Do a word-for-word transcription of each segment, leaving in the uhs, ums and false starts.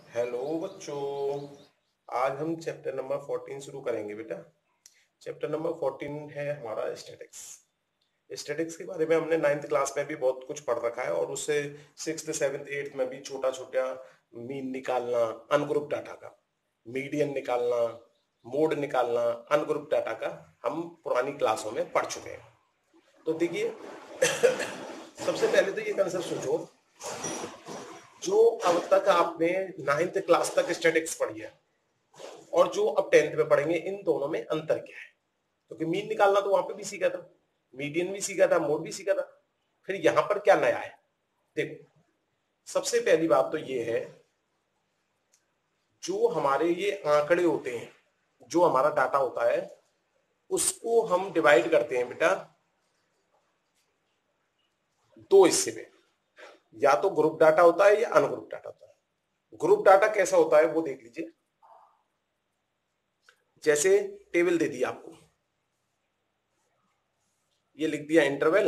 Hello बच्चों। आज हम चैप्टर नंबर फोर्टीन शुरू करेंगे बेटा। चैप्टर नंबर फोर्टीन है हमारा स्टैटिक्स। स्टैटिक्स के बारे में हमने नाइन्थ क्लास में भी बहुत कुछ पढ़ रखा है और उससे सिक्स्थ सेवन्थ एट्थ में भी छोटा छोटा मीन निकालना, अनग्रुप डाटा का मीडियन निकालना, मोड निकालना, अनग्रुप डाटा का हम पुरानी क्लासों में पढ़ चुके हैं। तो देखिए सबसे पहले तो ये कंसेप्ट सोचो, जो अब तक आपने नाइन्थ क्लास तक स्टैटिक्स पढ़ी है और जो अब टेंथ में पढ़ेंगे, इन दोनों में अंतर क्या है? क्योंकि मीन निकालना तो वहां पे भी सीखा था, मीडियन भी सीखा था, मोड भी सीखा था, फिर यहां पर क्या नया है? देखो, सबसे पहली बात तो ये है, जो हमारे ये आंकड़े होते हैं, जो हमारा डाटा होता है, उसको हम डिवाइड करते हैं बेटा दो हिस्से में। या तो ग्रुप डाटा होता है या अनग्रुप डाटा होता है। ग्रुप डाटा कैसा होता है वो देख लीजिए। जैसे टेबल दे दी आपको, ये लिख दिया इंटरवल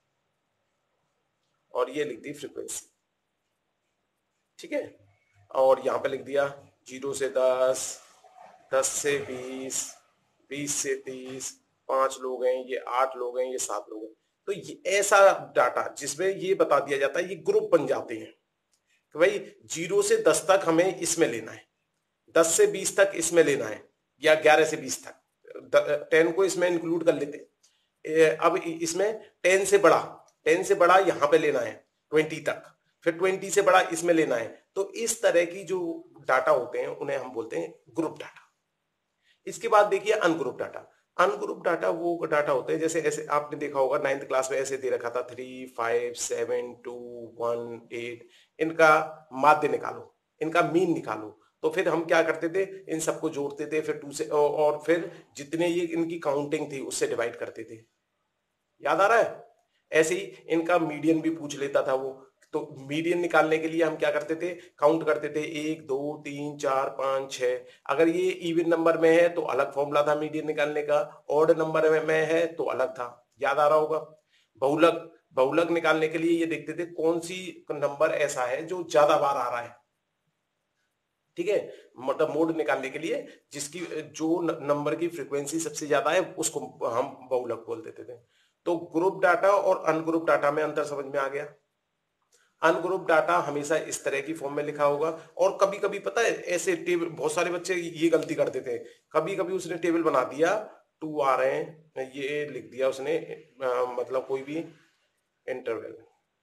और ये लिख दी फ्रीक्वेंसी, ठीक है। और यहां पे लिख दिया जीरो से दस, दस से बीस, बीस से तीस, पांच लोग हैं, ये आठ लोग हैं, ये सात लोग हैं। तो ये ऐसा डाटा जिसमें ये बता दिया जाता है, ये ग्रुप बन जाते हैं कि भाई जीरो से दस तक हमें इसमें लेना है, दस से बीस तक इसमें लेना है, या ग्यारह से बीस तक, टेन को इसमें इंक्लूड कर लेते। अब इसमें टेन से बड़ा, टेन से बड़ा यहां पे लेना है ट्वेंटी तक, फिर ट्वेंटी से बड़ा इसमें लेना है। तो इस तरह की जो डाटा होते हैं उन्हें हम बोलते हैं ग्रुप डाटा। इसके बाद देखिए अनग्रुप डाटा। अनग्रुप डाटा वो डाटा होते हैं, जैसे ऐसे आपने देखा होगा नाइन्थ क्लास में ऐसे दे रखा था three five seven two one eight, इनका माध्य निकालो, इनका मीन निकालो। तो फिर हम क्या करते थे, इन सबको जोड़ते थे, फिर टू से और फिर जितने ये इनकी काउंटिंग थी उससे डिवाइड करते थे। याद आ रहा है? ऐसे ही इनका मीडियन भी पूछ लेता था वो। तो मीडियन निकालने के लिए हम क्या करते थे, काउंट करते थे, एक दो तीन चार पांच छह। अगर ये इवन नंबर में है तो अलग फॉर्मूला था मीडियन निकालने का, ऑड नंबर में है तो अलग था। याद आ रहा होगा? बहुलक, बहुलक निकालने के लिए ये देखते थे कौन सी नंबर ऐसा है जो ज्यादा बार आ रहा है, ठीक है। मतलब मोड निकालने के लिए जिसकी जो नंबर की फ्रीक्वेंसी सबसे ज्यादा है उसको हम बहुलक बोल देते थे। तो ग्रुप डाटा और अनग्रुप डाटा में अंतर समझ में आ गया। अनग्रुप डाटा हमेशा इस तरह की फॉर्म में लिखा होगा। और कभी कभी पता है ऐसे टेबल, बहुत सारे बच्चे ये गलती करते थे, कभी कभी उसने टेबल बना दिया, टू आ रहे हैं, ये लिख दिया उसने, आ, मतलब कोई भी इंटरवल,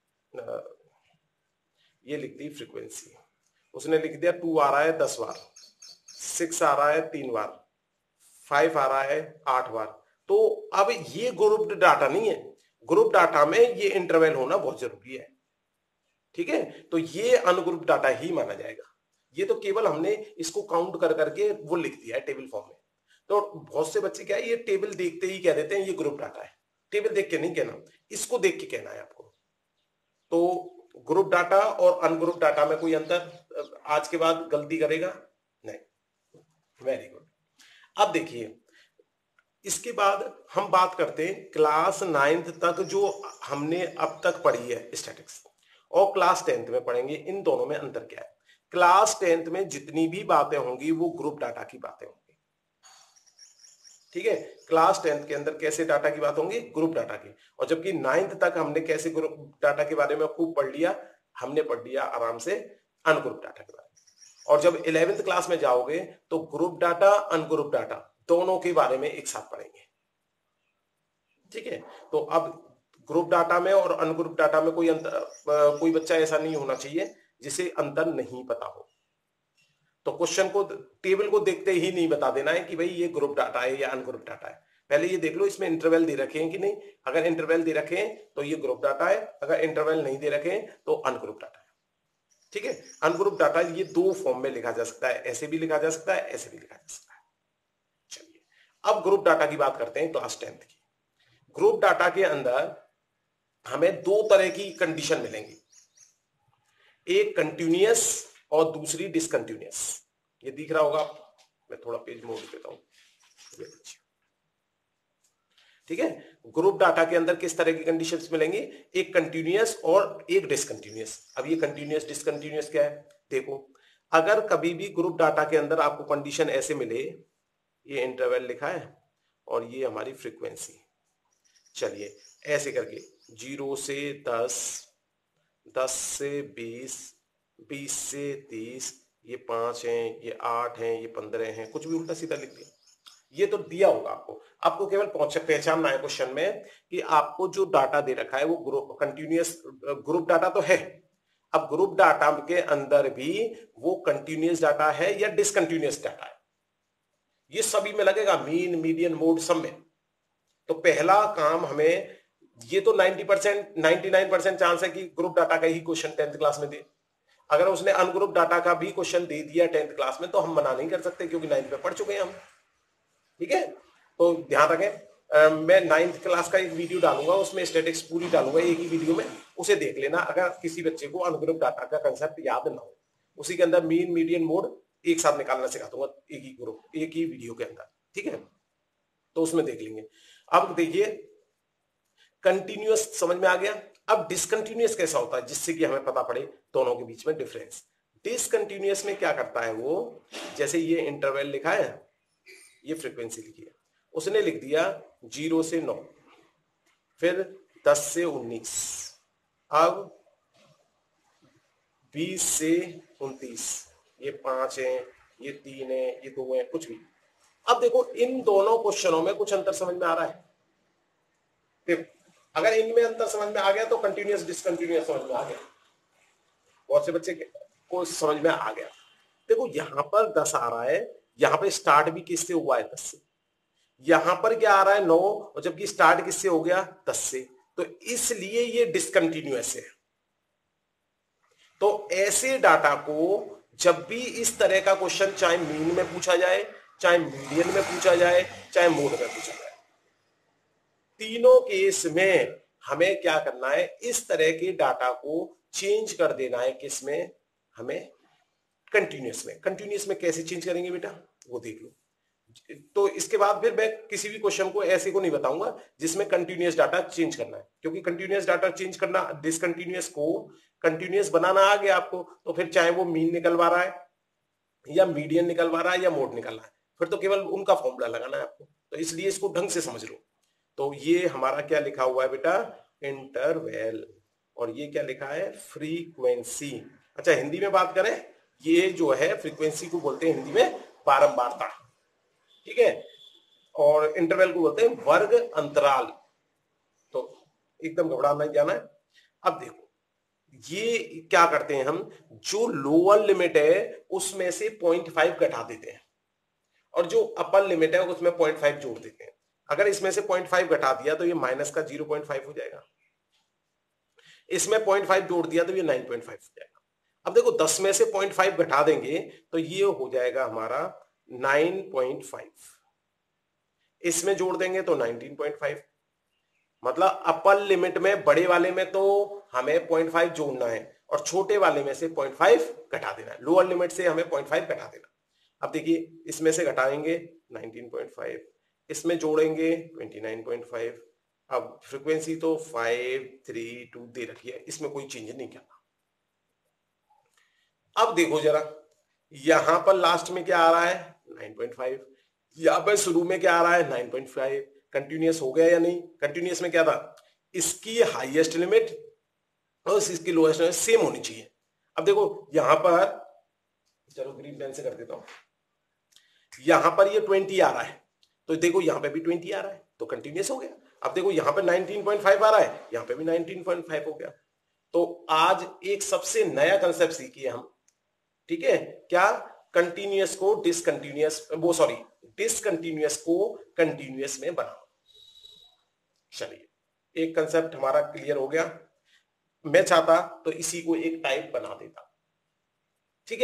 ये लिख दी फ्रीक्वेंसी, उसने लिख दिया टू आ रहा है दस बार, सिक्स आ रहा है तीन बार, फाइव आ रहा है आठ बार। तो अब ये ग्रुप डाटा नहीं है, ग्रुप डाटा में ये इंटरवल होना बहुत जरूरी है, ठीक है। तो ये अनग्रुप डाटा ही माना जाएगा। ये तो केवल हमने इसको काउंट कर करके वो लिख दिया है टेबल फॉर्म में। तो बहुत से बच्चे क्या है, ये टेबल देखते ही कह देते हैं ये ग्रुप डाटा है। टेबल देख के नहीं कहना, इसको देख के कहना है आपको। तो ग्रुप डाटा और अनग्रुप डाटा में कोई अंतर आज के बाद गलती करेगा नहीं? Very good. अब देखिए, इसके बाद हम बात करते हैं क्लास नाइन्थ तक जो हमने अब तक पढ़ी है स्टैटिक्स, और क्लास टेंथ में पढ़ेंगे, इन दोनों में अंतर क्या है। क्लास टेंथ में जितनी भी बातें होंगी वो ग्रुप डाटा की बातें होंगी, ठीक है। क्लास टेंथ के अंदर कैसे डाटा की बात होंगी, ग्रुप डाटा की। और जबकि नाइन्थ तक हमने कैसे ग्रुप डाटा के बारे में खूब पढ़ लिया, हमने पढ़ लिया आराम से अनग्रुप डाटा के बारे में। और जब इलेवेंथ क्लास में जाओगे तो ग्रुप डाटा अनग्रुप डाटा दोनों के बारे में एक साथ पढ़ेंगे, ठीक है। तो अब ग्रुप डाटा में और अनग्रुप डाटा में कोई अंतर, कोई बच्चा ऐसा नहीं होना चाहिए जिसे अंतर नहीं पता हो। तो क्वेश्चन को, टेबल को देखते ही नहीं बता देना है कि भाई ये ग्रुप डाटा है या अनग्रुप डाटा है। पहले ये देख लो इसमें इंटरवल दे रखे हैं कि नहीं। अगर इंटरवल दे रखे हैं तो ये ग्रुप डाटा है, अगर इंटरवल नहीं दे रखे हैं तो अनग्रुप डाटा है, ठीक है। अनग्रुप डाटा ये दो फॉर्म में लिखा जा सकता है, ऐसे भी लिखा जा सकता है, ऐसे भी लिखा जा सकता है। चलिए, अब ग्रुप डाटा की बात करते हैं क्लास टेंथ की। ग्रुप डाटा के अंदर हमें दो तरह की कंडीशन मिलेंगी, एक कंटिन्यूअस और दूसरी डिसकंटिन्यूअस। ये दिख रहा होगा, मैं थोड़ा पेज मोड़ देता हूं, ठीक है। ग्रुप डाटा के अंदर किस तरह की कंडीशंस मिलेंगी, एक कंटिन्यूअस और एक डिसकंटिन्यूअस। अब ये कंटिन्यूअस डिसकंटिन्यूअस क्या है देखो। अगर कभी भी ग्रुप डाटा के अंदर आपको कंडीशन ऐसे मिले, ये इंटरवल लिखा है और ये हमारी फ्रीक्वेंसी, चलिए ऐसे करके जीरो से दस, दस से बीस, बीस से तीस, ये पांच हैं, ये आठ हैं, ये पंद्रह हैं, कुछ भी उल्टा सीधा लिख दिया। ये तो दिया होगा आपको, आपको केवल पहचानना है क्वेश्चन में कि आपको जो डाटा दे रखा है वो ग्रुप कंटिन्यूअस ग्रुप डाटा तो है। अब ग्रुप डाटा के अंदर भी वो कंटिन्यूअस डाटा है या डिसकंटिन्यूअस डाटा है, ये सभी में लगेगा, मीन, मीडियन, मोड, सब में। तो पहला काम हमें, ये तो नब्बे परसेंट निन्यानवे परसेंट चांस है कि ग्रुप डाटा का ही क्वेश्चन टेंथ क्लास में दे। अगर उसने अनग्रुप डाटा का भी क्वेश्चन दे दिया टेंथ क्लास में तो हम मना नहीं कर सकते, क्योंकि नाइन्थ में पढ़ चुके हैं हम। ठीक है, तो ध्यान रखें। आ, मैं नाइन्थ क्लास का एक वीडियो डालूंगा, उसमें स्टैटिस्टिक्स पूरी डालूंगा एक ही वीडियो में, उसे देख लेना अगर किसी बच्चे को अनग्रुप डाटा का कंसेप्ट याद ना हो। उसी के अंदर मीन, मीडियन, मोड एक साथ निकालना सिखा दूंगा, एक ही ग्रुप, एक ही वीडियो के अंदर। ठीक है, तो उसमें देख लेंगे। अब देखिए, कंटिन्यूअस समझ में आ गया। अब डिसकंटिन्यूअस कैसा होता है, जिससे कि हमें पता पड़े दोनों के बीच में डिफरेंस। डिसकंटिन्यूअस में क्या करता है वो, जैसे ये इंटरवल लिखा है, ये फ्रीक्वेंसी लिखी है, उसने लिख दिया जीरो से नौ, फिर दस से उन्नीस, अब बीस से उनतीस, ये पांच है, ये तीन है, ये दो है, कुछ भी। अब देखो इन दोनों क्वेश्चनों में कुछ अंतर समझ में आ रहा है। अगर इनमें अंतर समझ में आ गया तो कंटिन्यूअस डिसकंटिन्यूअस समझ में आ गया, बहुत से बच्चे को समझ में आ गया। देखो यहां पर दस आ रहा है, यहां पे स्टार्ट भी किससे हुआ है, दस से। यहां पर क्या आ रहा है, नौ, और जबकि स्टार्ट किससे हो गया, दस से, तो इसलिए ये डिसकंटिन्यूअस है। तो ऐसे डाटा को जब भी इस तरह का क्वेश्चन, चाहे मीन में पूछा जाए, चाहे मीडियन में पूछा जाए, चाहे मोड में पूछा जाए, तीनों केस में हमें क्या करना है, इस तरह के डाटा को चेंज कर देना है। किसमें, हमें कंटिन्यूअस में। कंटिन्यूअस में कैसे चेंज करेंगे बेटा, वो देख लो। तो इसके बाद फिर मैं किसी भी क्वेश्चन को ऐसे को नहीं बताऊंगा जिसमें कंटिन्यूअस डाटा चेंज करना है, क्योंकि कंटिन्यूअस डाटा चेंज करना, डिसकंटिन्यूअस को कंटिन्यूअस बनाना आ गया आपको, तो फिर चाहे वो मीन निकलवा रहा है या मीडियन निकलवा रहा है या मोड निकल रहा है, फिर तो केवल उनका फॉर्मूला लगाना है आपको। तो इसलिए इसको ढंग से समझ लो। तो ये हमारा क्या लिखा हुआ है बेटा, इंटरवल, और ये क्या लिखा है, फ्रीक्वेंसी। अच्छा हिंदी में बात करें, ये जो है फ्रीक्वेंसी को बोलते हैं हिंदी में बारंबारता। ठीक है, और इंटरवल को बोलते हैं वर्ग अंतराल। तो एकदम घबराना नहीं जाना है। अब देखो ये क्या करते हैं हम, जो लोअर लिमिट है उसमें से पॉइंट फाइव घटा देते हैं, और जो अपर लिमिट है उसमें पॉइंट फाइव जोड़ देते हैं। अगर इसमें से पॉइंट फाइव घटा दिया तो ये माइनस का जीरो पॉइंट फाइव हो जाएगा, इसमें पॉइंट फाइव जोड़ दिया तो ये नाइन पॉइंट फाइव हो जाएगा। अब देखो दस में से पॉइंट फाइव घटा देंगे तो ये हो जाएगा हमारा नाइन पॉइंट फाइव, इसमें जोड़ देंगे तो नाइनटीन पॉइंट फाइव। मतलब अपर लिमिट में, बड़े वाले में तो हमें पॉइंट फाइव जोड़ना है और छोटे वाले में से पॉइंट फाइव घटा देना है, लोअर लिमिट से हमें पॉइंट फाइव घटा देना। अब देखिए इसमें से घटाएंगे नाइनटीन पॉइंट फाइव, इसमें जोड़ेंगे ट्वेंटी नाइन पॉइंट फाइव। अब फ्रीक्वेंसी तो फाइव थ्री टू दे रखी है, इसमें कोई चेंज नहीं करना। अब देखो जरा, यहां पर लास्ट में क्या आ रहा है, नाइन पॉइंट फाइव, यहां पर शुरू में क्या आ रहा है, नाइन पॉइंट फाइव। कंटिन्यूअस हो गया या नहीं, कंटिन्यूअस में क्या था, इसकी हाईएस्ट लिमिट और इसकी लोएस्ट लिमिट सेम होनी चाहिए। अब देखो यहां पर, चलो ग्रीन पेन से कर देता हूं, यहां पर ये ट्वेंटी आ रहा है, तो देखो यहां पे भी ट्वेंटी आ रहा है, तो कंटिन्यूअस हो गया। अब देखो यहां पे नाइनटीन पॉइंट फाइव आ रहा है, यहां पे भी नाइनटीन पॉइंट फाइव हो गया। तो आज एक सबसे नया कंसेप्ट सीखिए हम, ठीक है, क्या, कंटिन्यूअस को डिसकंटिन्यूअस, वो सॉरी डिसकंटिन्यूअस को कंटिन्यूअस में बनाओ। चलिए एक कंसेप्ट हमारा क्लियर हो गया। मैं चाहता तो इसी को एक टाइप बना देता, ठीक है।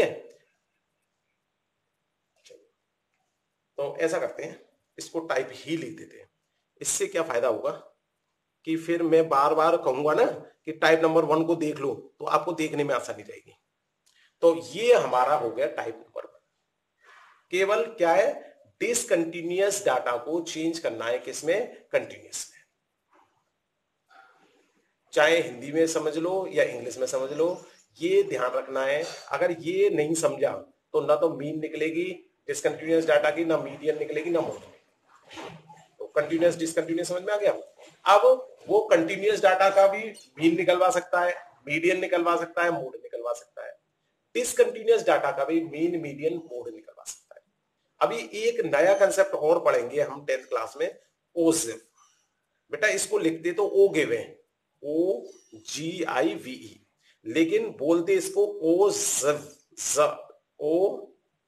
तो ऐसा करते हैं, इसको टाइप ही लिख देते हैं। इससे क्या फायदा होगा कि फिर मैं बार बार कहूंगा ना कि टाइप नंबर वन को देख लो, तो आपको देखने में आसानी रहेगी। तो ये हमारा हो गया टाइप नंबर वन। केवल क्या है, डिसकंटिन्यूअस डाटा को चेंज करना है किसमें, कंटिन्यूअस में। चाहे हिंदी में समझ लो या इंग्लिश में समझ लो, ये ध्यान रखना है, अगर ये नहीं समझा तो ना तो मीन निकलेगी डिसकंटिन्यूअस डाटा की, ना मीडियन निकलेगी, ना मोड। तो कंटिन्यूअस डिसकंटिन्यूअस समझ में आ गया। अब वो कंटिन्यूअस डाटा का भी मीन निकलवा सकता है, मीडियन निकलवा सकता है, मोड निकलवा सकता है। डिसकंटिन्यूअस डाटा का भी मीन, मीडियन, मोड निकलवा सकता है। अभी एक नया कंसेप्ट और पढ़ेंगे हम टेंथ क्लास में, ओजिव। बेटा इसको लिखते तो ओ गिवे, ओ जी आई वी ई, लेकिन बोलते इसको ओजिव, ज ओ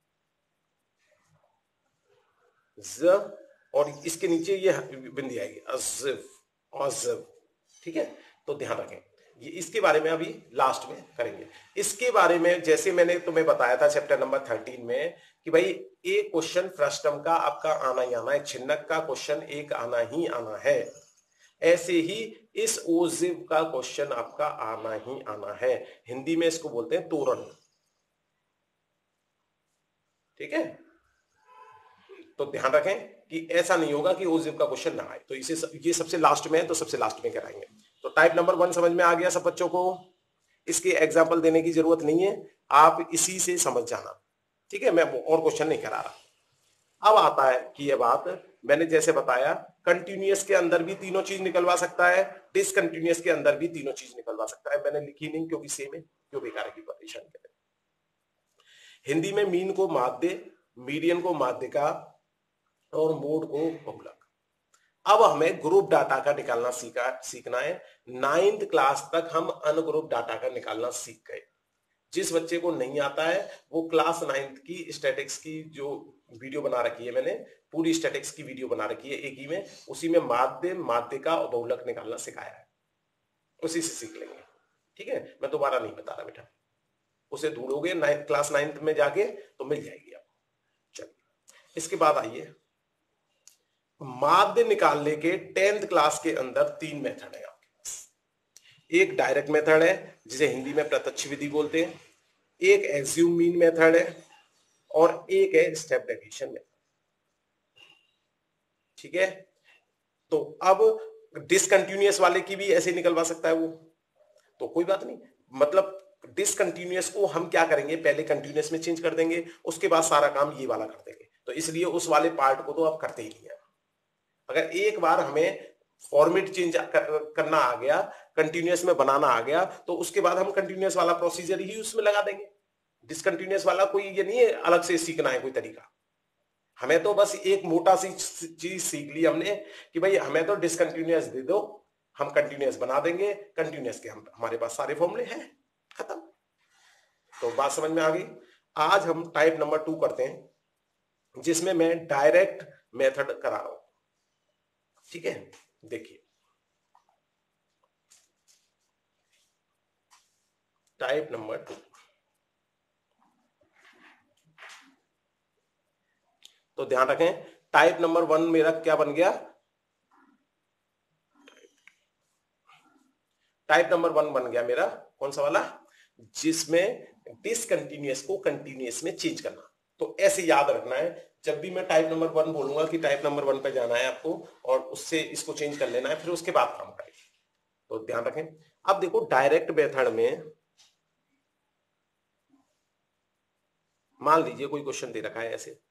ज और इसके नीचे ये बिंदी आएगी अजिव, अजिव। ठीक है, तो ध्यान रखें, ये इसके बारे में अभी लास्ट में करेंगे। इसके बारे में जैसे मैंने तुम्हें बताया था चैप्टर नंबर थर्टीन में कि भाई एक क्वेश्चन फर्स्ट टर्म का आपका आना ही आना है, छिन्नक का क्वेश्चन एक आना ही आना है, ऐसे ही इस ओजिव का क्वेश्चन आपका आना ही आना है। हिंदी में इसको बोलते हैं तोरण। ठीक है, तो ध्यान रखें कि ऐसा नहीं होगा कि ओजिव का क्वेश्चन ना आए। तो इसे ये सबसे लास्ट में है, तो सबसे लास्ट में कराएंगे। तो टाइप नंबर वन समझ में आ गया सब बच्चों को, इसके एग्जाम्पल देने की जरूरत नहीं है, आप इसी से समझ जाना। ठीक है, मैं और क्वेश्चन नहीं करा रहा। अब आता है कि यह बात मैंने जैसे बताया, कंटिन्यूअस के अंदर भी तीनों चीज निकलवा सकता है, डिसकंटिन्यूअस के अंदर भी तीनों चीज निकलवा सकता है। मैंने लिखी नहीं क्योंकि सेम है, क्यों बेकार की परेशान करें। हिंदी में मीन को माध्य, मीडियन को माध्य का और मोड को बहुलक। अब हमें ग्रुप डाटा का निकालना सीखा सीखना है। नाइन्थ क्लास तक हम अनग्रुप डाटा का निकालना सीख गए। जिस बच्चे को नहीं आता है वो क्लास नाइन्थ की स्टैटिक्स की जो वीडियो बना रखी है, मैंने पूरी स्टैटिक्स की वीडियो बना रखी है एक ही में, उसी में माध्य, माध्य का और बहुलक निकालना सिखाया है, उसी से सीख लेंगे। ठीक है, मैं दोबारा नहीं बता रहा बेटा, उसे ढूंढोगे नाइन्थ क्लास नाइन्थ में जाके तो मिल जाएगी आपको। चलिए इसके बाद आइए, माध्य निकालने के टेंथ क्लास के अंदर तीन मेथड है आपके पास। एक डायरेक्ट मेथड है जिसे हिंदी में प्रत्यक्ष विधि बोलते हैं, एक एज्यूम मीन मेथड है, और एक है स्टेप डेविएशन मेथड। ठीक है, तो अब डिसकंटिन्यूअस वाले की भी ऐसे निकलवा सकता है वो, तो कोई बात नहीं। मतलब डिसकंटिन्यूअस को हम क्या करेंगे, पहले कंटिन्यूअस में चेंज कर देंगे, उसके बाद सारा काम ये वाला कर देंगे। तो इसलिए उस वाले पार्ट को तो आप करते ही नहीं है। अगर एक बार हमें फॉर्मेट चेंज कर, करना आ गया, कंटिन्यूअस में बनाना आ गया, तो उसके बाद हम कंटिन्यूअस वाला प्रोसीजर ही उसमें लगा देंगे। डिसकंटिन्यूअस वाला कोई ये नहीं है अलग से सीखना है कोई तरीका। हमें तो बस एक मोटा सी चीज सीख ली हमने कि भाई हमें तो डिसकंटिन्यूअस दे दो, हम कंटिन्यूअस बना देंगे, कंटिन्यूअस के हम हमारे पास सारे फॉर्मूले हैं, खत्म। तो बात समझ में आ गई। आज हम टाइप नंबर टू करते हैं जिसमें मैं डायरेक्ट मेथड करा रहा हूं। ठीक है, देखिए टाइप नंबर टू, तो ध्यान रखें टाइप नंबर वन मेरा क्या बन गया, टाइप नंबर वन बन गया मेरा कौन सा वाला, जिसमें डिसकंटिन्यूअस को कंटिन्यूअस में चेंज करना। तो ऐसे याद रखना है, जब भी मैं टाइप नंबर वन बोलूंगा कि टाइप नंबर वन पे जाना है आपको और उससे इसको चेंज कर लेना है, फिर उसके बाद काम करेंगे। तो ध्यान रखें। अब देखो डायरेक्ट मेथड में मान लीजिए कोई क्वेश्चन दे रखा है ऐसे,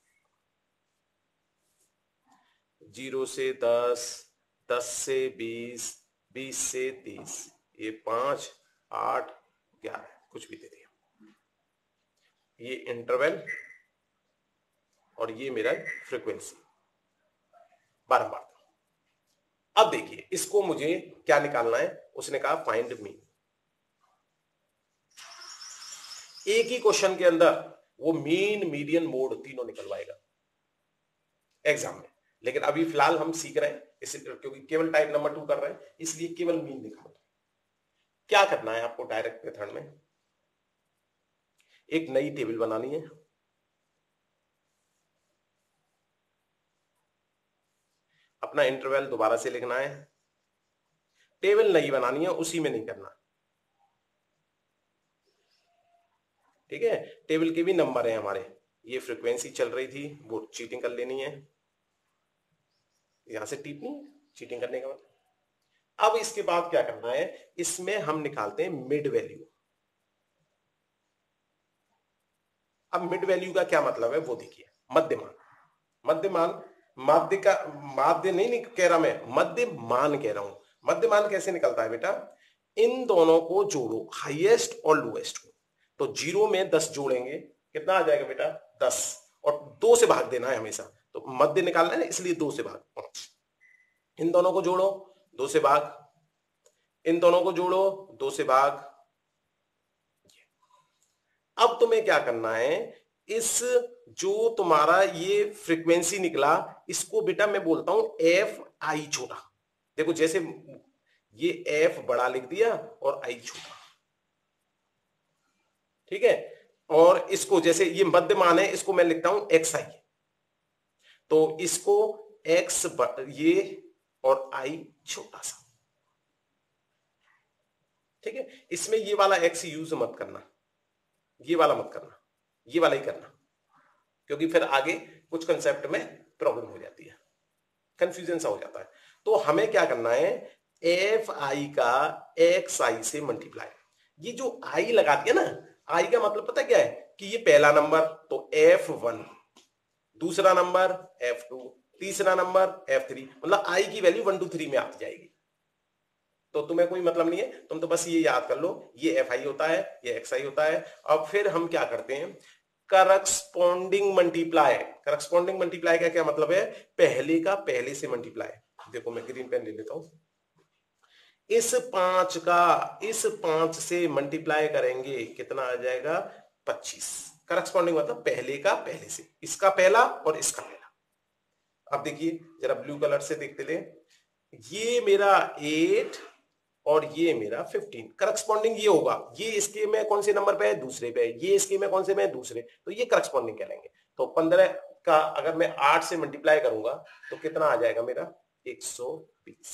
जीरो से दस, दस से बीस, बीस से तीस, ये पांच, आठ, ग्यारह, कुछ भी दे दिया, ये इंटरवल और ये मेरा फ्रीक्वेंसी बारंबार। अब देखिए इसको मुझे क्या निकालना है, उसने कहा फाइंड मीन। एक ही क्वेश्चन के अंदर वो मीन, मीडियन, मोड तीनों निकलवाएगा एग्जाम में। लेकिन अभी फिलहाल हम सीख रहे हैं इसे, क्योंकि केवल टाइप नंबर टू कर रहे हैं, इसलिए केवल मीन निकाल। क्या करना है आपको डायरेक्ट मेथड में, एक नई टेबल बनानी है, अपना इंटरवल दोबारा से लिखना है, टेबल नई बनानी है, उसी में नहीं करना। ठीक है, टेबल के भी नंबर हैं हमारे, ये फ्रीक्वेंसी चल रही थी वो चीटिंग कर लेनी है, यहां से टिपनी चीटिंग करने का मतलब। अब इसके बाद क्या करना है, इसमें हम निकालते हैं मिड वैल्यू। अब मिड वैल्यू का क्या मतलब है वो देखिए, मध्यमान। मध्यमान, माध्य का माध्य नहीं, नहीं कह रहा मैं, मध्यमान कह रहा हूं। मध्यमान कैसे निकलता है बेटा, इन दोनों को जोड़ो, हाईएस्ट और लोएस्ट को। तो जीरो में दस जोड़ेंगे, कितना आ जाएगा बेटा, दस, और दो से भाग देना है हमेशा, तो मध्य निकालना है ना, इसलिए दो से भाग, पांच। इन दोनों को जोड़ो, दो से भाग, इन दोनों को जोड़ो, दो से भाग। अब तुम्हें क्या करना है, इस जो तुम्हारा ये फ्रीक्वेंसी निकला, इसको बेटा मैं बोलता हूं एफ आई छोटा। देखो जैसे ये एफ बड़ा लिख दिया और आई छोटा, ठीक है। और इसको जैसे ये मध्यमान है, इसको मैं लिखता हूं एक्स आई, तो इसको एक्स ये और आई छोटा सा, ठीक है। इसमें ये वाला एक्स यूज मत करना, ये वाला मत करना, ये वाला ही करना, क्योंकि फिर आगे कुछ कंसेप्ट में प्रॉब्लम हो जाती है, कंफ्यूजन सा हो जाता है। तो हमें क्या करना है, एफ आई का एक्स आई से मल्टीप्लाई। ये जो आई लगा दिया ना, आई का मतलब पता क्या है, कि ये पहला नंबर तो एफ वन, दूसरा नंबर एफ टू, तीसरा नंबर एफ थ्री, मतलब आई की वैल्यू वन टू थ्री में आ जाएगी। तो तुम्हें कोई मतलब नहीं है, तुम तो बस ये याद कर लो, ये एफ आई होता है, ये एक्स आई होता है। अब फिर हम क्या करते हैं, करस्पॉन्डिंग मल्टीप्लाई। करस्पॉन्डिंग मल्टीप्लाई का क्या मतलब है, पहले का पहले से मल्टीप्लाई। देखो मैं ग्रीन पेन ले लेता हूं, इस पांच का इस पांच से मल्टीप्लाई करेंगे, कितना आ जाएगा, पच्चीस। करस्पॉन्डिंग मतलब पहले का पहले से, इसका पहला और इसका पहला। अब देखिए जरा ब्लू कलर से देखते ले, ये मेरा एट और ये मेरा फिफ्टीन, करस्पॉन्डिंग ये होगा, ये इसके में कौन से नंबर पे है, दूसरे पे है, ये इसके में कौन से में है, दूसरे, तो ये करस्पॉन्डिंग कहलाएंगे। तो पंद्रह का अगर मैं आठ से मल्टीप्लाई करूंगा तो कितना आ जाएगा मेरा, एक सौ बीस।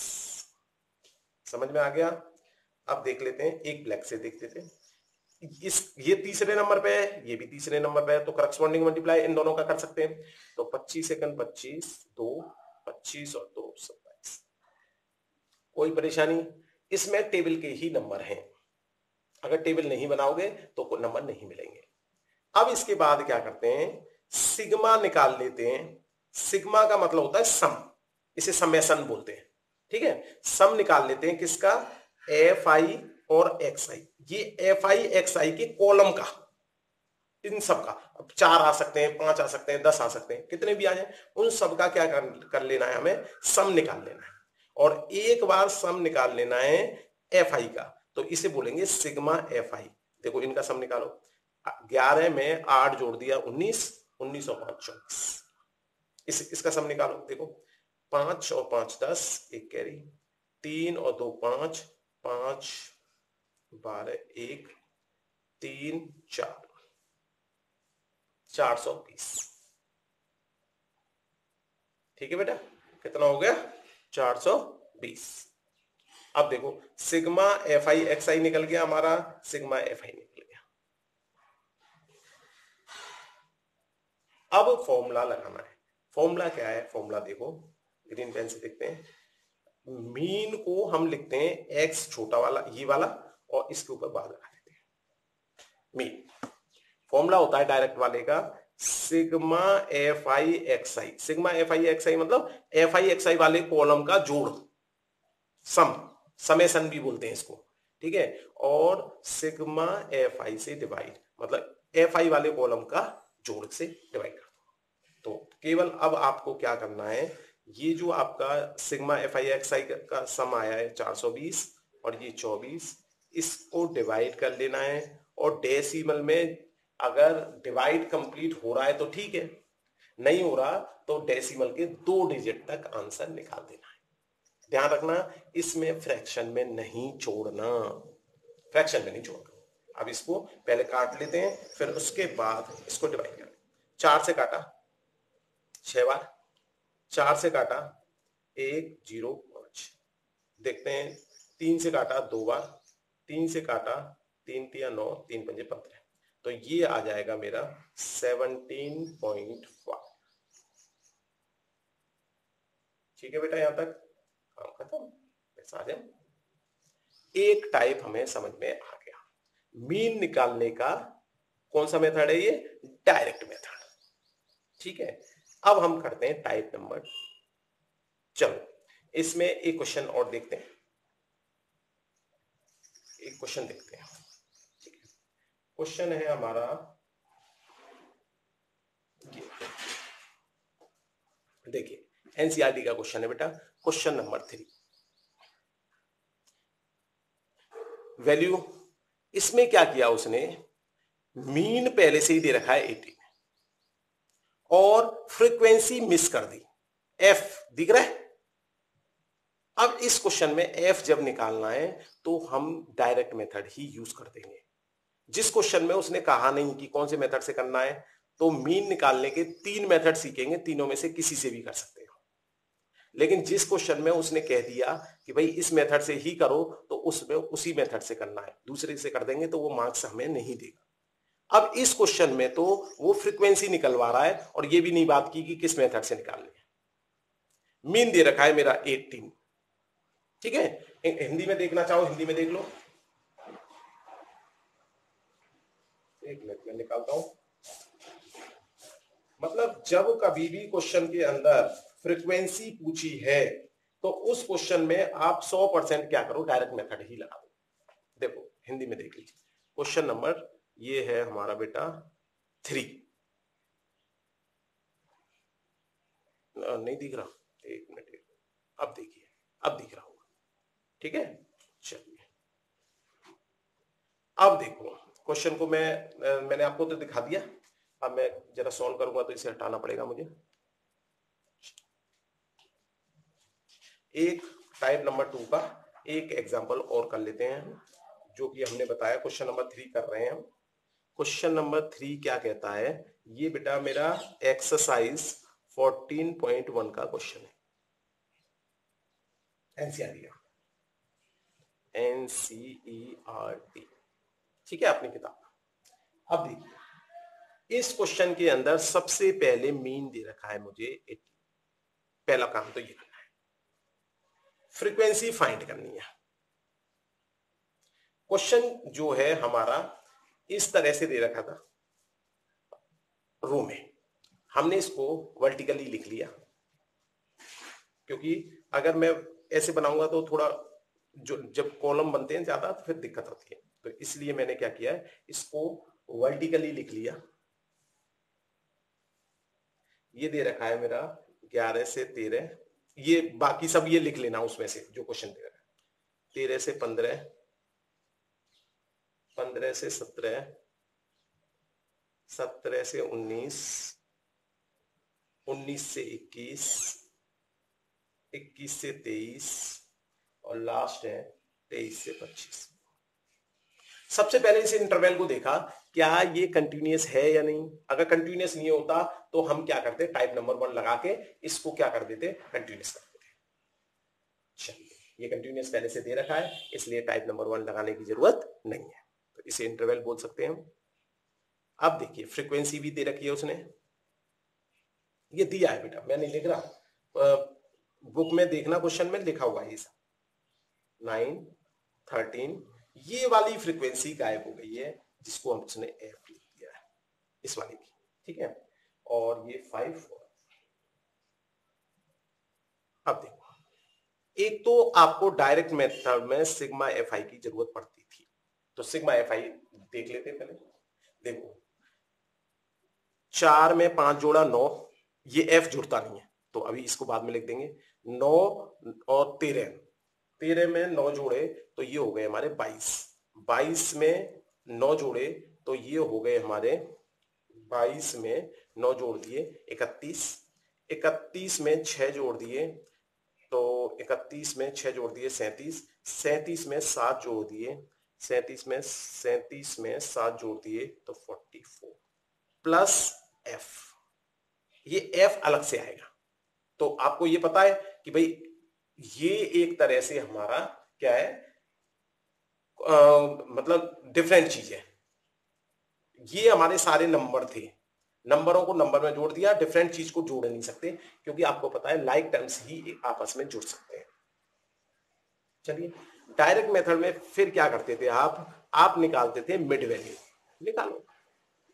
समझ में आ गया। अब देख लेते हैं, एक ब्लैक से देख लेते हैं, इस ये तीसरे नंबर पे है, ये भी तीसरे नंबर पे है, तो करस्पॉन्डिंग मल्टीप्लाई इन दोनों का कर सकते हैं। तो पच्चीस सेकंड पच्चीस, दो पच्चीस और दो सत्ताईस। कोई परेशानी, इसमें टेबल के ही नंबर हैं, अगर टेबल नहीं बनाओगे तो कोई नंबर नहीं मिलेंगे। अब इसके बाद क्या करते हैं, सिग्मा निकाल लेते हैं। सिग्मा का मतलब होता है सम, इसे समेशन बोलते हैं, ठीक है। सम निकाल लेते हैं किसका, एफ आई और एक्स आई। ये एफ आई एक्स आई के कॉलम का, इन सब का, अब चार आ सकते हैं, पांच आ सकते हैं, दस आ सकते हैं, कितने भी आ जाए, उन सब का क्या कर, कर लेना है, हमें सम निकाल लेना है। और एक बार सम निकाल लेना है एफ आई का, तो इसे बोलेंगे सिग्मा एफ आई। देखो इनका सम निकालो, ग्यारह में आठ जोड़ दिया उन्नीस, उन्नीस और पांच चौबीस। इस, इसका सम निकालो, देखो पांच और पांच दस, एक कैरी, तीन और दो पांच, पांच बारह, एक तीन चार, चार सौ बीस। ठीक है बेटा, कितना हो गया, चार सौ बीस। अब देखो sigma F I X I निकल गया हमारा, सिग्मा एफ आई निकल गया। अब फॉर्मूला लगाना है। फॉर्मूला क्या है, फॉर्मूला देखो ग्रीन पेन से देखते हैं। मीन को हम लिखते हैं एक्स छोटा वाला, ये वाला, और इसके ऊपर बाद लगा देते हैं मीन। फॉर्मूला होता है डायरेक्ट वाले का, sigma F I X I. Sigma F I X I मतलब एफ आई एक्स आई वाले कॉलम का जोड़, सम, समेशन भी बोलते हैं इसको, ठीक है। और सिग्मा एफ आई से डिवाइड, मतलब एफ आई वाले कॉलम का जोड़ से डिवाइड कर दो। तो केवल अब आपको क्या करना है, ये जो आपका sigma F I X I का सम आया है चार सौ बीस और ये चौबीस, इसको डिवाइड कर लेना है। और डेसिमल में अगर डिवाइड कंप्लीट हो रहा है तो ठीक है, नहीं हो रहा तो डेसिमल के दो डिजिट तक आंसर निकाल देना है। ध्यान रखना, इसमें फ्रैक्शन में नहीं छोड़ना, फ्रैक्शन में नहीं छोड़ना। अब इसको पहले काट लेते हैं, फिर उसके बाद इसको डिवाइड कर। चार से काटा छह बार, चार से काटा एक जीरो पांच, देखते हैं तीन से काटा दो बार, तीन से काटा तीन तिया नौ, तीन पंजे पंद्रह, तो ये आ जाएगा मेरा सेवनटीन पॉइंट फाइव। ठीक है बेटा, यहां तक काम खत्म, बस आ जाए। एक टाइप हमें समझ में आ गया, मीन निकालने का कौन सा मेथड है ये? Direct method. ठीक है, अब हम करते हैं टाइप नंबर। चलो इसमें एक क्वेश्चन और देखते हैं, एक क्वेश्चन देखते हैं। ठीक है, क्वेश्चन है हमारा ये, देखिए एनसीईआरटी का क्वेश्चन है बेटा, क्वेश्चन नंबर थ्री। वैल्यू, इसमें क्या किया उसने, मीन पहले से ही दे रखा है एटीन और फ्रीक्वेंसी मिस कर दी, एफ दिख रहा है। अब इस क्वेश्चन में एफ जब निकालना है तो हम डायरेक्ट मेथड ही यूज कर देंगे। जिस क्वेश्चन में उसने कहा नहीं कि कौन से मेथड से करना है, तो मीन निकालने के तीन मेथड सीखेंगे, तीनों में से किसी से भी कर सकते हो। लेकिन जिस क्वेश्चन में उसने कह दिया कि भाई इस मेथड से ही करो, तो उसमें उसी मेथड से करना है, दूसरे से कर देंगे तो वो मार्क्स हमें नहीं देगा। अब इस क्वेश्चन में तो वो फ्रीक्वेंसी निकलवा रहा है और ये भी नहीं बात की कि किस मेथड से निकालनी है। मीन दे रखा है मेरा एटीन। ठीक है, हिंदी में देखना चाहो हिंदी में देख लो, एक मिनट में निकालता हूं। मतलब जब कभी भी क्वेश्चन के अंदर फ्रीक्वेंसी पूछी है तो उस क्वेश्चन में आप सौ परसेंट क्या करो, डायरेक्ट मेथड ही लगा दो। देखो हिंदी में देख लीजिए, क्वेश्चन नंबर ये है हमारा बेटा थ्री। नहीं दिख रहा, एक मिनट, अब देखिए, अब दिख रहा होगा। ठीक है, चलिए अब देखो क्वेश्चन को मैं मैंने आपको तो दिखा दिया, अब मैं जरा सॉल्व करूंगा तो इसे हटाना पड़ेगा मुझे। एक टाइप नंबर टू का एक एग्जांपल और कर लेते हैं, जो कि हमने बताया क्वेश्चन नंबर थ्री कर रहे हैं हम। क्वेश्चन नंबर थ्री क्या कहता है, ये बेटा मेरा एक्सरसाइज फोर्टीन पॉइंट वन का क्वेश्चन है, एनसीईआरटी एनसीईआरटी। ठीक है, अपनी किताब। अब देखिए इस क्वेश्चन के अंदर सबसे पहले मीन दे रखा है मुझे एटी। पहला काम तो ये करना है, फ्रीक्वेंसी फाइंड करनी है। क्वेश्चन जो है हमारा इस तरह से दे रखा था रो में, हमने इसको वर्टिकली लिख लिया, क्योंकि अगर मैं ऐसे बनाऊंगा तो थोड़ा जो जब कॉलम बनते हैं ज्यादा तो फिर दिक्कत होती है, तो इसलिए मैंने क्या किया है, इसको वर्टिकली लिख लिया। ये दे रखा है मेरा ग्यारह से तेरह, ये बाकी सब ये लिख लेना उसमें से जो क्वेश्चन दे रहा है, तेरह से पंद्रह, पंद्रह से सत्रह, सत्रह से उन्नीस, उन्नीस से इक्कीस, इक्कीस से तेईस और लास्ट है तेईस से पच्चीस। सबसे पहले इस इंटरवल को देखा, क्या ये कंटिन्यूअस है या नहीं। अगर कंटिन्यूअस नहीं होता तो हम क्या करते, टाइप नंबर वन लगा के इसको क्या कर देते, कंटिन्यूअस कर देते। चलिए ये कंटिन्यूअस पहले से दे रखा है, इसलिए टाइप नंबर वन लगाने की जरूरत नहीं है, तो इसे इंटरवल बोल सकते हैं हम। अब देखिए फ्रीक्वेंसी भी दे रखी है उसने, ये दिया है बेटा, मैं नहीं लिख रहा, बुक में देखना, क्वेश्चन में लिखा हुआ है ये सब, नाइन थर्टीन, ये वाली फ्रीक्वेंसी गायब हो गई है जिसको हम उसने एफ लिख दिया है, इस वाली की। ठीक है, और ये फाइव फोर। अब देखो, एक तो आपको डायरेक्ट मेथड में सिग्मा एफ आई की जरूरत पड़ती थी, तो सिग्मा एफ आई देख लेते हैं पहले। देखो चार में पांच जोड़ा नौ, ये एफ जुड़ता नहीं है तो अभी इसको बाद में लिख देंगे। नौ और तेरह, तेरह में नौ जोड़े तो ये हो गए हमारे बाईस, बाईस में नौ जोड़े तो ये हो गए हमारे, बाईस में नौ जोड़ दिए इकतीस, इकतीस में छह जोड़ दिए तो इकतीस में छह जोड़ दिए सैंतीस, सैंतीस में सात जोड़ दिए, सैंतीस में सैंतीस में सात जोड़ दिए तो फोर्टी फोर प्लस एफ, ये एफ अलग से आएगा। तो आपको ये पता है कि भाई ये एक तरह से हमारा क्या है, आ, मतलब डिफरेंट चीज है। ये हमारे सारे नंबर थे, नंबरों को नंबर में जोड़ दिया, डिफरेंट चीज को जोड़ नहीं सकते, क्योंकि आपको पता है लाइक टर्म्स ही आपस में जुड़ सकते हैं। चलिए डायरेक्ट मेथड में फिर क्या करते थे आप आप निकालते थे मिड वैल्यू, निकालो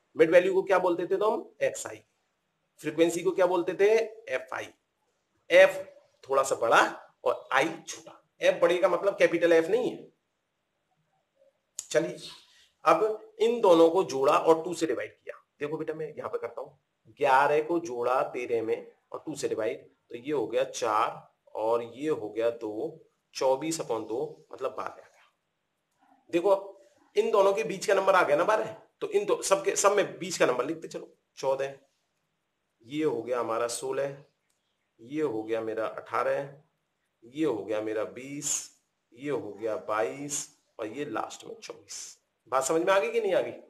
मिड वैल्यू को क्या बोलते थे तो हम एक्स आई, फ्रीक्वेंसी को क्या बोलते थे एफ आई। एफ थोड़ा सा बड़ा और आई छोटा, एफ बड़े का मतलब कैपिटल एफ नहीं है। चलिए अब इन दोनों को जोड़ा और टू से डिवाइड किया। देखो बेटा मैं यहां पे करता हूं, ग्यारह को जोड़ा तेरह में और टू से डिवाइड, तो ये हो गया चार और ये हो गया दो, चौबीस अपॉन दो मतलब बारह आ गया। देखो अब इन दोनों के बीच का नंबर आ गया ना बारह, तो इन दो सबके सब में बीच का नंबर लिखते चलो। चौदह, ये हो गया हमारा सोलह, ये हो गया मेरा अठारह, ये हो गया मेरा बीस, ये हो गया बाईस और ये लास्ट में चौबीस। बात समझ में आ गई कि नहीं आ गई?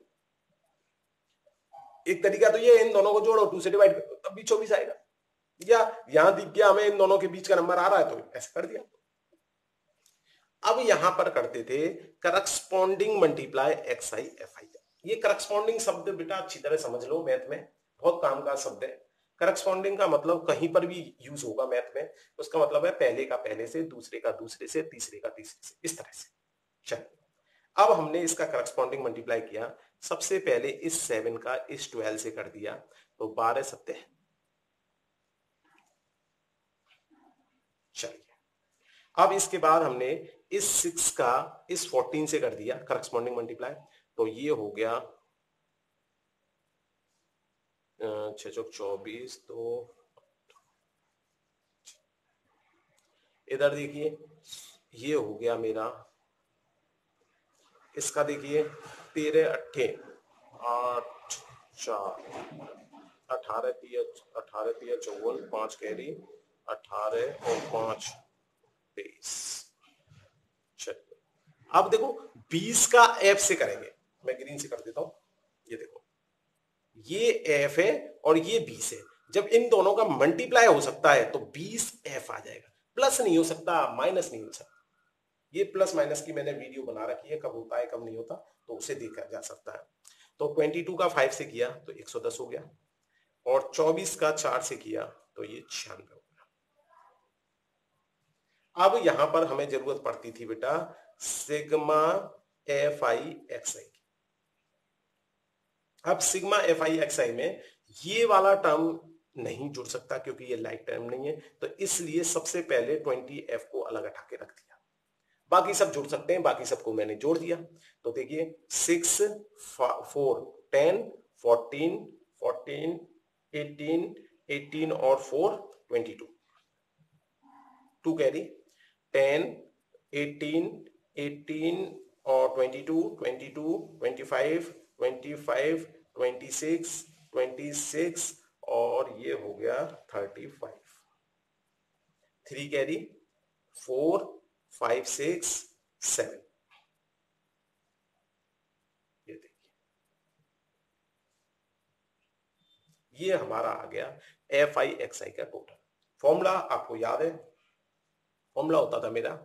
एक तरीका तो ये इन दोनों को जोड़ो टू से डिवाइड करो तब भी चौबीस आएगा, या यहां दिख गया हमें इन दोनों के बीच का नंबर आ रहा है तो ऐसा कर दिया। अब यहां पर करते थे corresponding multiply X I F I. ये करस्पॉन्डिंग शब्द बेटा अच्छी तरह समझ लो, मैथ में बहुत काम का शब्द है। करस्पॉन्डिंग का मतलब कहीं पर भी यूज होगा मैथ में, उसका मतलब है पहले का पहले से, दूसरे का दूसरे से, तीसरे का तीसरे से, इस तरह से। चलिए अब हमने इसका करस्पॉन्डिंग मल्टीप्लाई किया। सबसे पहले इस सेवन का इस ट्वेल्व से कर दिया तो बारह सत्ते। चलिए अब इसके बाद हमने इस सिक्स का इस फोर्टीन से कर दिया करस्पॉन्डिंग मल्टीप्लाई, तो ये हो गया छह चौक चौबीस। तो इधर देखिए ये हो गया मेरा, इसका देखिए तेरह अट्ठे आठ चार, अठारह तिया अठारह तिया चौवन, पांच कैरी, अठारह और पांच तेईस। चलिए अब देखो बीस का एफ से करेंगे, मैं ग्रीन से कर देता हूं। ये देखो ये एफ है और ये बीस है, जब इन दोनों का मल्टीप्लाई हो सकता है तो बीस एफ आ जाएगा। प्लस नहीं हो सकता, माइनस नहीं हो सकता। ये प्लस माइनस की मैंने वीडियो बना रखी है, कब होता है कब नहीं होता, तो उसे देखा जा सकता है। तो बाईस का फाइव से किया तो एक सौ दस हो गया, और चौबीस का चार से किया तो ये छियानवे हो गया। अब यहां पर हमें जरूरत पड़ती थी बेटा sigma F I X I की। अब sigma F I X I में ये वाला टर्म नहीं जुड़ सकता क्योंकि ये लाइक टर्म नहीं है, तो इसलिए सबसे पहले ट्वेंटी एफ को अलग हटा के रख दिया। बाकी सब जुड़ सकते हैं, बाकी सबको मैंने जोड़ दिया। तो देखिए six four ten, fourteen fourteen, eighteen eighteen और four twenty two, two carry, ten eighteen eighteen और twenty two, twenty two, twenty five, twenty five, twenty six, twenty six और ये हो गया thirty five. Three carry, four, five, six, seven. ये देखिए ये हमारा आ गया एफ आई एक्स आई का टोटल। फॉर्मूला आपको याद है, फॉर्मूला होता था मेरा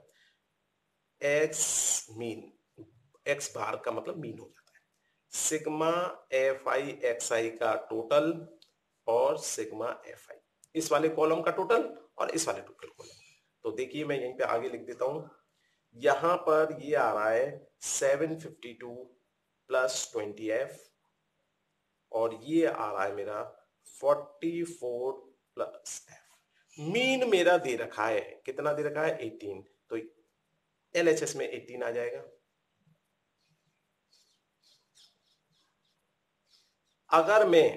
एक्स मीन, एक्स बार का मतलब मीन हो जाता है, sigma F I X I का टोटल और सिग्मा एफ आई, इस वाले कॉलम का टोटल और इस वाले टोटल कॉलम। तो देखिए मैं यहीं पे आगे लिख देता हूं, यहां पर ये आ रहा है seven fifty two plus twenty F, और ये आ रहा है मेरा forty four plus F. Mean मेरा दे रखा है, कितना दे रखा है एटीन, तो एलएचएस में एटीन आ जाएगा। अगर मैं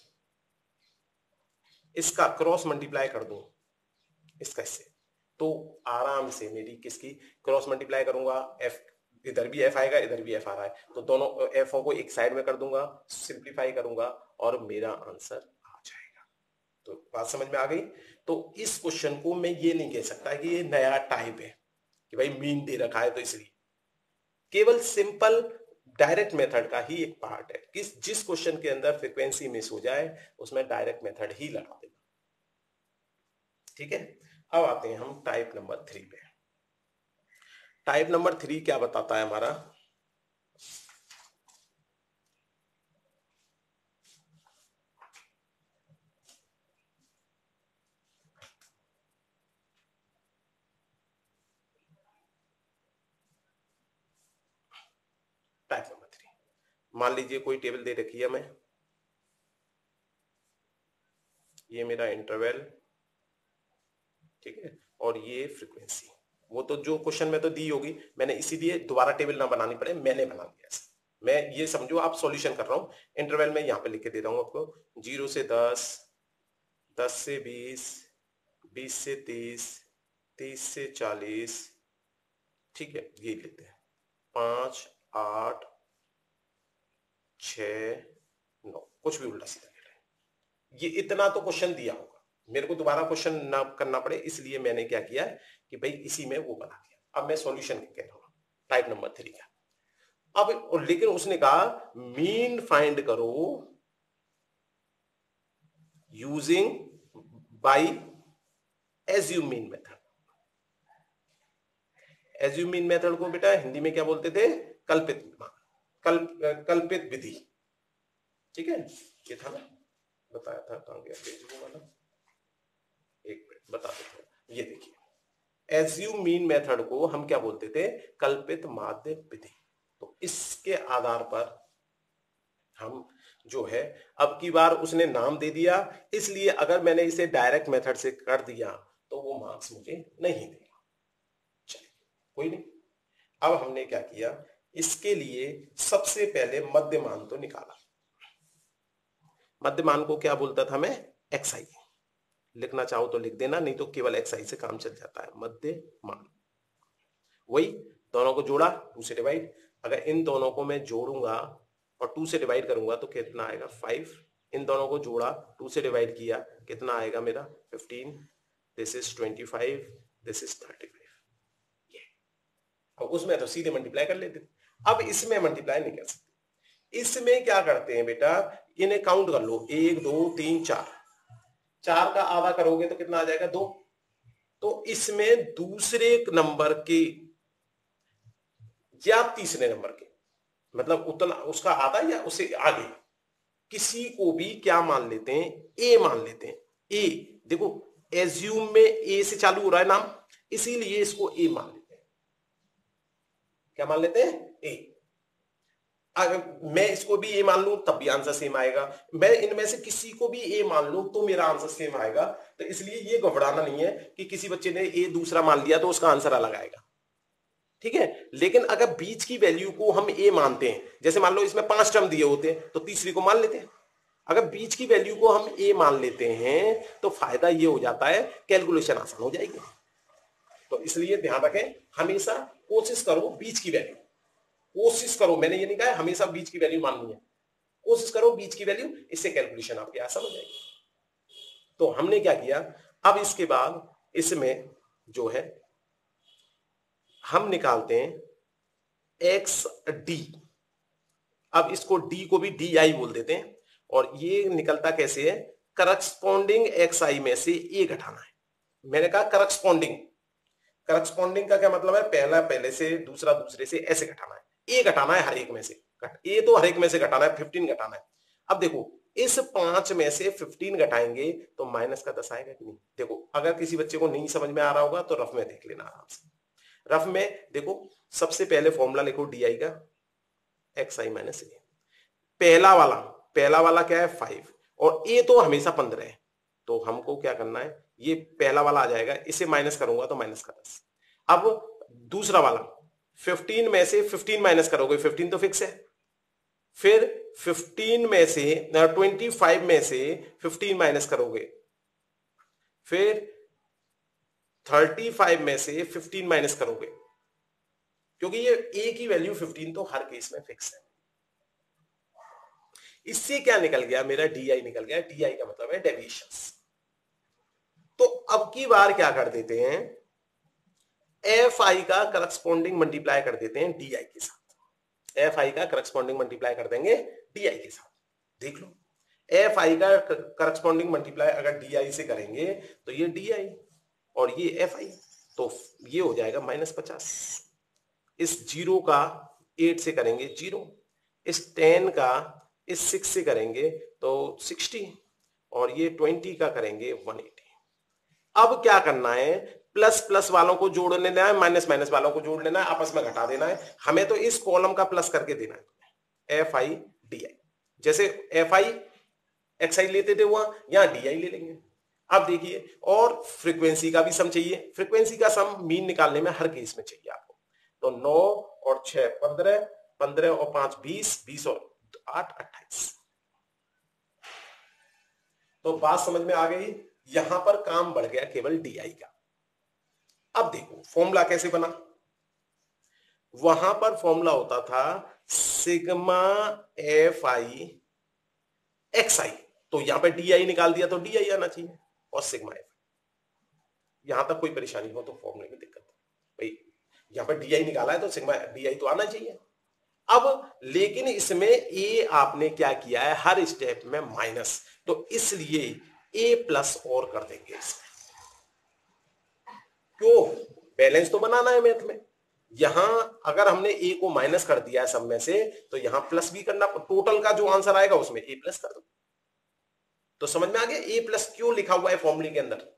इसका क्रॉस मल्टीप्लाई कर दूं इसका इससे, तो आराम से मेरी किसकी क्रॉस मल्टीप्लाई करूंगा, एफ, इधर भी एफ आएगा इधर भी एफ आ रहा है, तो दोनों एफओ को एक साइड में कर दूंगा, सिंप्लीफाई करूंगा और मेरा आंसर आ जाएगा। तो बात समझ में आ गई? तो इस क्वेश्चन को मैं ये नहीं कह सकता कि ये नया टाइप है कि भाई मीन दे रखा है तो इसलिए, केवल सिंपल डायरेक्ट मेथड का ही एक पार्ट है कि जिस क्वेश्चन के अंदर फ्रीक्वेंसी मिस हो जाए उसमें डायरेक्ट मेथड ही लगा देना। ठीक है, अब आते हैं हम टाइप नंबर थ्री पे। टाइप नंबर थ्री क्या बताता है हमारा, टाइप नंबर थ्री, मान लीजिए कोई टेबल दे रखी है हमें, ये मेरा इंटरवल, ठीक है, और ये फ्रीक्वेंसी। वो तो जो क्वेश्चन में तो दी होगी, मैंने इसीलिए दोबारा टेबल ना बनानी पड़े मैंने बना दिया ऐसे। मैं ये समझो आप सॉल्यूशन कर रहा हूं। इंटरवल में यहां पे लिख के दे रहा हूं आपको, जीरो से दस, दस से बीस, बीस से तीस, तीस से चालीस, ठीक है, ये लेते हैं, पांच, आठ, छ, नौ, कुछ भी उल्टा सीधा ले रहे हैं। ये इतना तो क्वेश्चन दिया होगा, मेरे को दोबारा क्वेश्चन ना करना पड़े, इसलिए मैंने क्या किया कि भाई इसी में वो बना दिया। अब मैं सॉल्यूशन कह रहा हूं टाइप नंबर थ्री का। अब लेकिन उसने कहा मीन फाइंड करो using by assume mean method. Assume mean method को बेटा हिंदी में क्या बोलते थे, कल्पित कल्प कल्पित विधि, ठीक है, ये था ना, बताया था, कहां गया पेज वो वाला, एक मिनट बता देता हूं। ये देखिए एज्यूम मीन मेथड को हम क्या बोलते थे, कल्पित माध्य विधि। तो इसके आधार पर हम जो है, अब की बार उसने नाम दे दिया, इसलिए अगर मैंने इसे डायरेक्ट मेथड से कर दिया तो वो मार्क्स मुझे नहीं देगा। चलिए कोई नहीं। अब हमने क्या किया, इसके लिए सबसे पहले मध्यमान तो निकाला। मध्यमान को क्या बोलता था मैं, एक्स आई। लिखना चाहो तो लिख देना, नहीं तो केवल एक्स आई से काम चल जाता है। मध्यमान वही, दोनों को जोड़ा, टू से डिवाइड। अगर इन दोनों को मैं जोड़ूंगा और टू से डिवाइड करूंगा तो कितना आएगा, फाइव। इन दोनों को जोड़ा, टू से डिवाइड किया, कितना आएगा मेरा, fifteen. This is twenty five, this is thirty five. ये अब उसमें तो सीधे मल्टीप्लाई कर लेते थे, अब इसमें मल्टीप्लाई नहीं कर सकते। इसमें क्या करते हैं बेटा, इन्हें काउंट कर लो, एक, दो, तीन, चार। चार का आधा करोगे तो कितना आ जाएगा, दो। तो इसमें दूसरे नंबर के या तीसरे नंबर के, मतलब उतना उसका आधा या उससे आगे, किसी को भी क्या मान लेते हैं, ए मान लेते हैं। ए देखो एज्यूम में ए से चालू हो रहा है नाम, इसीलिए इसको ए मान लेते हैं। क्या मान लेते हैं, ए। अगर मैं इसको भी ए मान लूं तब भी आंसर सेम आएगा, मैं इनमें से किसी को भी ए मान लूं तो मेरा आंसर सेम आएगा। तो इसलिए ये घबराना नहीं है कि किसी बच्चे ने ए दूसरा मान लिया तो उसका आंसर अलग आएगा, ठीक है। लेकिन अगर बीच की वैल्यू को हम ए मानते हैं, जैसे मान लो इसमें पांच टर्म दिए होते हैं तो तीसरी को मान लेते हैं। अगर बीच की वैल्यू को हम ए मान लेते हैं तो फायदा ये हो जाता है, कैलकुलेशन आसान हो जाएगी। तो इसलिए ध्यान रखें, हमेशा कोशिश करो बीच की वैल्यू, कोशिश करो, मैंने ये नहीं कहा हमेशा बीच की वैल्यू माननी है, कोशिश करो बीच की वैल्यू, इससे कैलकुलेशन आपकी आसान हो जाएगी। तो हमने क्या किया, अब इसके बाद इसमें जो है हम निकालते हैं एक्स डी। अब इसको डी को भी डी आई बोल देते हैं, और ये निकलता कैसे है, करस्पॉन्डिंग एक्स आई में से ए घटाना है। मैंने कहा करस्पॉन्डिंग, करस्पॉन्डिंग का क्या मतलब है, पहला पहले से, दूसरा दूसरे से, ऐसे घटाना है। ए घटाना है हर एक में से, ए तो हर एक में से घटाना है, फिफ्टीन घटाना है। अब देखो इस पांच में से फिफ्टीन घटाएंगे तो माइनस का दस आएगा कि नहीं। देखो अगर किसी बच्चे को नहीं समझ में आ रहा होगा तो रफ में देख लेना आराम से। रफ में देखो, सबसे पहले फॉर्मूला लिखो डी आई का, एक्स आई माइनस ए। पहला वाला पहला वाला क्या है, फाइव, और ए तो हमेशा पंद्रह है, तो हमको क्या करना है, ये पहला वाला आ जाएगा, इसे माइनस करूंगा तो माइनस का दस। अब दूसरा वाला, फिफ्टीन में से फिफ्टीन माइनस करोगे, फिफ्टीन तो फिक्स है, फिर फिफ्टीन में से ट्वेंटी फाइव में से फिफ्टीन माइनस करोगे, फिर थर्टी फाइव में से फिफ्टीन माइनस करोगे, क्योंकि ये ए की वैल्यू फिफ्टीन तो हर केस में फिक्स है। इससे क्या निकल गया, मेरा डी आई निकल गया। डी आई का मतलब है डेविएशंस। तो अब की बार क्या कर देते हैं, एफ आई का करस्पॉन्डिंग मल्टीप्लाई कर देते हैं डी आई के साथ। एफ आई का करस्पॉन्डिंग मल्टीप्लाई कर देंगे डी आई के साथ। देख लो एफ आई का करस्पॉन्डिंग मल्टीप्लाई अगर डी आई से करेंगे तो ये डी आई और ये एफ आई, तो ये हो जाएगा माइनस पचास। इस जीरो का एट से करेंगे जीरो, इस टेन का इस सिक्स से करेंगे तो सिक्सटी, और ये ट्वेंटी का करेंगे वन एटी। अब क्या करना है, प्लस प्लस वालों को जोड़ लेना है, माइनस माइनस वालों को जोड़ लेना है, आपस में घटा देना है। हमें तो इस कॉलम का प्लस करके देना है, एफ आई डी आई। जैसे एफ आई एक्स आई लेते थे वहां, यहां डी आई ले लेंगे। अब देखिए, और फ्रीक्वेंसी का भी सम चाहिए। फ्रीक्वेंसी का सम मीन निकालने में हर केस में चाहिए आपको। तो नौ और छह पंद्रह, पंद्रह और पांच बीस, बीस और आठ अट्ठाईस। तो बात समझ में आ गई। यहां पर काम बढ़ गया केवल डी आई का। अब देखो फॉर्मूला कैसे बना। वहां पर फॉर्मूला होता था sigma F I X I, तो यहां पर डी आई निकाल दिया तो डी आई आना चाहिए, और सिग्मा एफ। यहां तक कोई परेशानी हो तो फॉर्मूले में दिक्कत भाई, यहां पर डी आई निकाला है तो सिग्मा डी आई तो आना चाहिए। अब लेकिन इसमें ए आपने क्या किया है, हर स्टेप में माइनस, तो इसलिए ए प्लस और कर देंगे इसमें। क्यों, बैलेंस तो बनाना है मैथ में। यहां अगर हमने ए को माइनस कर दिया है सब में से, तो यहां प्लस भी करना, टोटल का जो आंसर आएगा उसमें ए प्लस कर दो। तो समझ में आ गया ए प्लस क्यों लिखा हुआ है फॉर्मूले के अंदर,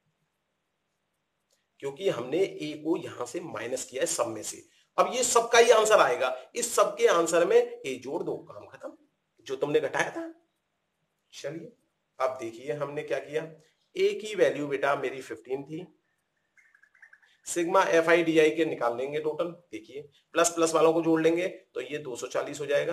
क्योंकि हमने ए को यहां से माइनस किया है सब में से। अब ये सबका ही आंसर आएगा, इस सबके आंसर में ए जोड़ दो, काम खत्म, जो तुमने घटाया था। चलिए अब देखिए हमने क्या किया। ए की वैल्यू बेटा मेरी फिफ्टीन थी, sigma F I D I के निकाल लेंगे टोटल। देखिए प्लस प्लस वालों को जोड़ लेंगे तो ये दो सौ चालीस हो जाएगा,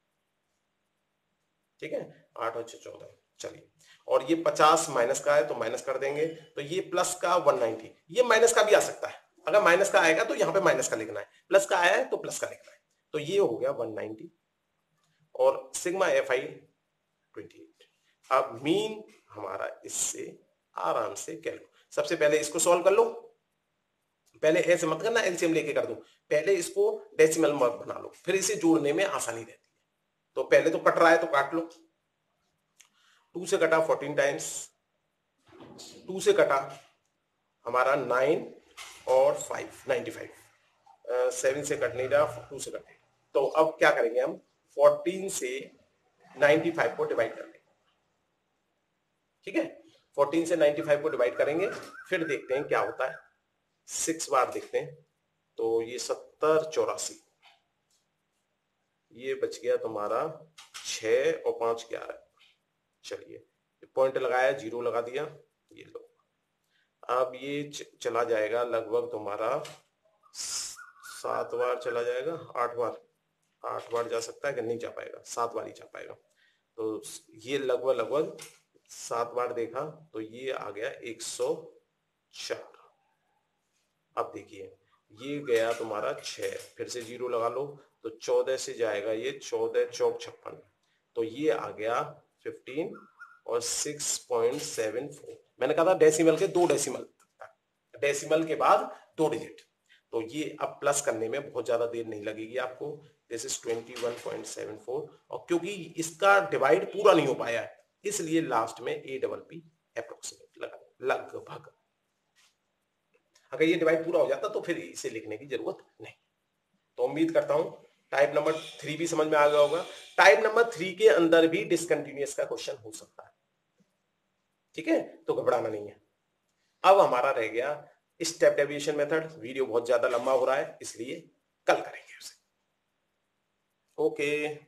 ठीक है, आठ और छह चौदह। चलिए, और ये पचास माइनस का है तो माइनस कर देंगे, तो ये प्लस का एक सौ नब्बे, ये माइनस का भी आ सकता है। अगर माइनस का आएगा तो यहां पे माइनस का लिखना है, प्लस का आया है तो प्लस का लिखना है। तो ये हो गया एक सौ नब्बे, और सिग्मा एफ आई अट्ठाईस। अब मीन हमारा इससे आराम से कैलकुलेट। सबसे पहले इसको सॉल्व कर लो, पहले ऐसे मत करना एलसीएम लेके कर दो, पहले इसको डेसिमल मत बना लो, फिर इसे जोड़ने में आसानी रहती है। तो पहले तो कट रहा है तो काट लो। टू से कटा फोर्टीन टाइम्स, टू से कटा हमारा नाइन और फाइव, नाइन्टी फाइव। सेवन से कट नहीं रहा, टू से कटे। तो अब क्या करेंगे हम, फोर्टीन से नाइन्टी फाइव को डिवाइड कर लेंगे, ठीक है। फोर्टीन से नाइन्टी फाइव को डिवाइड करेंगे, फिर देखते हैं क्या होता है। सिक्स बार देखते हैं, तो ये सत्तर चौरासी, ये बच गया तुम्हारा छह और पांच ग्यारह। चलिए पॉइंट लगाया, जीरो लगा दिया, ये लो। अब ये चला जाएगा लगभग तुम्हारा सात बार चला जाएगा, आठ बार, आठ बार जा सकता है कि नहीं जा पाएगा, सात बार ही जा पाएगा। तो ये लगभग लगभग सात बार देखा तो ये आ गया एक सौ चार। अब देखिए ये गया तुम्हारा छह, फिर से जीरो लगा लो, तो चौदह से जाएगा ये, चौदह चौक छप्पन, तो ये आ गया फिफ्टीन और सिक्स पॉइंट सेवन फोर। मैंने कहा था डेसिमल के दो डेसिमल, डेसिमल के बाद दो डिजिट। तो ये अब प्लस करने में बहुत ज्यादा देर नहीं लगेगी आपको। This is twenty one point seven four, और क्योंकि इसका डिवाइड पूरा नहीं हो पाया है इसलिए लास्ट में ए डबल पी अप्रोक्सीमेट लगा, लगभग। अगर ये डिवाइड पूरा हो जाता तो फिर इसे लिखने की जरूरत नहीं। तो उम्मीद करता हूं टाइप नंबर थ्री भी समझ में आ गया होगा। टाइप नंबर थ्री के अंदर भी डिसकंटिन्यूअस का क्वेश्चन हो सकता है, ठीक है, तो घबराना नहीं है। अब हमारा रह गया स्टेप डेविएशन मेथड। वीडियो बहुत ज्यादा लंबा हो रहा है इसलिए कल करेंगे उसे। ओके।